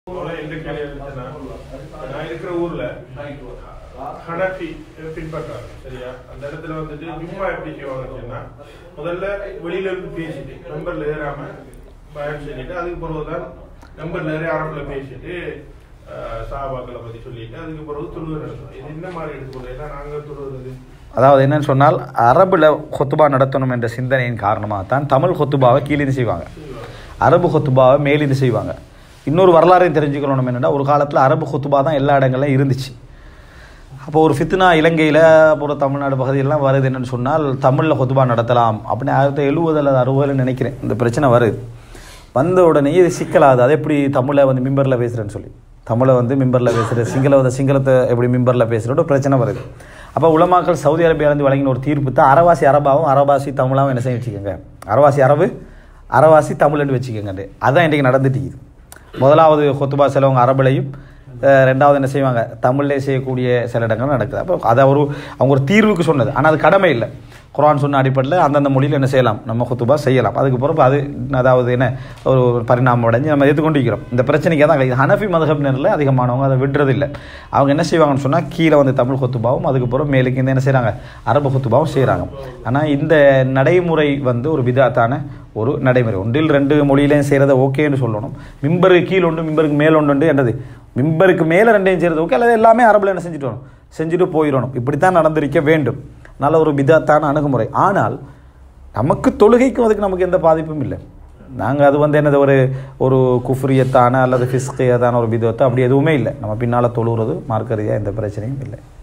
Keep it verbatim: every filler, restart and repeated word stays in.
நான் இருக்கிற ஊர்ல ஹனஃபி பின்பற்றாங்க சரியா. அந்த இடத்துல வந்துட்டு விம்மா எப்படி செய்வாங்கன்னா முதல்ல வெளியில இருந்து பேசிட்டு நம்பர்ல ஏறாம பயன் சொல்லிட்டு அதுக்கு பிறகுதான் நம்பர்ல ஏறி அரபுல பேசிட்டு சாபாக்களை பத்தி சொல்லிட்டு அதுக்கு பிறகு தொழுவது நடத்தணும். இது என்ன மாதிரி எடுத்துக்கொள்ள நாங்க தொழுவது அதாவது என்னன்னு சொன்னால் அரபுல கொத்துபா நடத்தணும் என்ற சிந்தனையின் காரணமாக தான் தமிழ் கொத்துபாவை கீழிருந்து செய்வாங்க, அரபு கொத்துபாவை மேலிருந்து செய்வாங்க. இன்னொரு வரலாறையும் தெரிஞ்சுக்கணும் என்னென்னா, ஒரு காலத்தில் அரபு கொத்துபா தான் எல்லா இடங்கள்லையும் இருந்துச்சு. அப்போ ஒரு ஃபித்னா இலங்கையில் அப்புறம் தமிழ்நாடு பகுதியெல்லாம் வருது என்னென்னு சொன்னால் தமிழில் கொத்துபா நடத்தலாம் அப்படின்னு ஆயிரத்தி எழுபது அல்லது அறுபதுன்னு நினைக்கிறேன் இந்த பிரச்சனை வருது. வந்த உடனே இது சிக்கலாது, அதை எப்படி தமிழை வந்து மிம்பரில் பேசுகிறேன்னு சொல்லி தமிழை வந்து மிம்பரில் பேசுகிற சிங்கள வந்து சிங்களத்தை எப்படி மிம்பரில் பேசுகிறோட பிரச்சனை வருது. அப்போ உலமாக்கள் சவுதி அரேபியாவிலேருந்து வழங்கின ஒரு தீர்ப்பு தான் அரவாசி அரபாவும் அரவாசி தமிழாவும் என்ன செய்ய வச்சுக்கோங்க, அரவாசி அரபு அரவாசி தமிழ்னு வச்சுக்கோங்க. அதுதான் இன்றைக்கி நடந்துட்டு. முதலாவது கொத்துபா சிலவங்க அரபுலையும், ரெண்டாவது என்ன செய்வாங்க தமிழ்லே செய்யக்கூடிய சில இடங்கள் நடக்குது. அப்போ அதை ஒரு அவங்க ஒரு தீர்வுக்கு சொன்னது, ஆனால் அது கடமை இல்லை. குர்ஆன் சொன்ன அடிப்படையில் அந்தந்த மொழியில் என்ன செய்யலாம், நம்ம கொத்துபா செய்யலாம். அதுக்கு பிறகு அது அதாவது என்ன ஒரு பரிணாமம் அடைஞ்சு நம்ம எதிர்கொண்டிருக்கிறோம். இந்த பிரச்சனைக்கு தான் இது ஹனஃபி மதஹபினரில் அதிகமானவங்க அதை விடுறதில்லை. அவங்க என்ன செய்வாங்கன்னு சொன்னால் கீழே வந்து தமிழ் கொத்துபாவும் அதுக்கப்புறம் மேலுக்கு இந்த என்ன செய்கிறாங்க அரபு கொத்துபாவும் செய்கிறாங்க. ஆனால் இந்த நடைமுறை வந்து ஒரு விதாத்தான ஒரு நடைமுறை. ஒன்றில் ரெண்டு மொழியிலையும் செய்கிறத ஓகேன்னு சொல்லணும். மிம்பருக்கு கீழ் ஒன்று மிம்பருக்கு மேல் ஒன்று என்னது, மிம்பருக்கு மேலே ரெண்டையும் செய்கிறது ஓகே, அல்லது எல்லாமே அரபில் என்ன செஞ்சுட்டு வரணும், செஞ்சுட்டு போயிடணும். இப்படித்தான் நடந்திருக்க வேண்டும். நல்ல ஒரு பிதாத்தான அணுகுமுறை. ஆனால் நமக்கு தொழுகைக்கும் அதுக்கு நமக்கு எந்த பாதிப்பும் இல்லை. நாங்கள் அது வந்து என்னது ஒரு ஒரு குஃப்ரியத்தான அல்லது ஃபிஸ்கியத்தான ஒரு பிதத்தை அப்படி எதுவுமே இல்லை. நம்ம பின்னால் தொழுகிறது மார்க்க ரீதியாக எந்த பிரச்சனையும் இல்லை.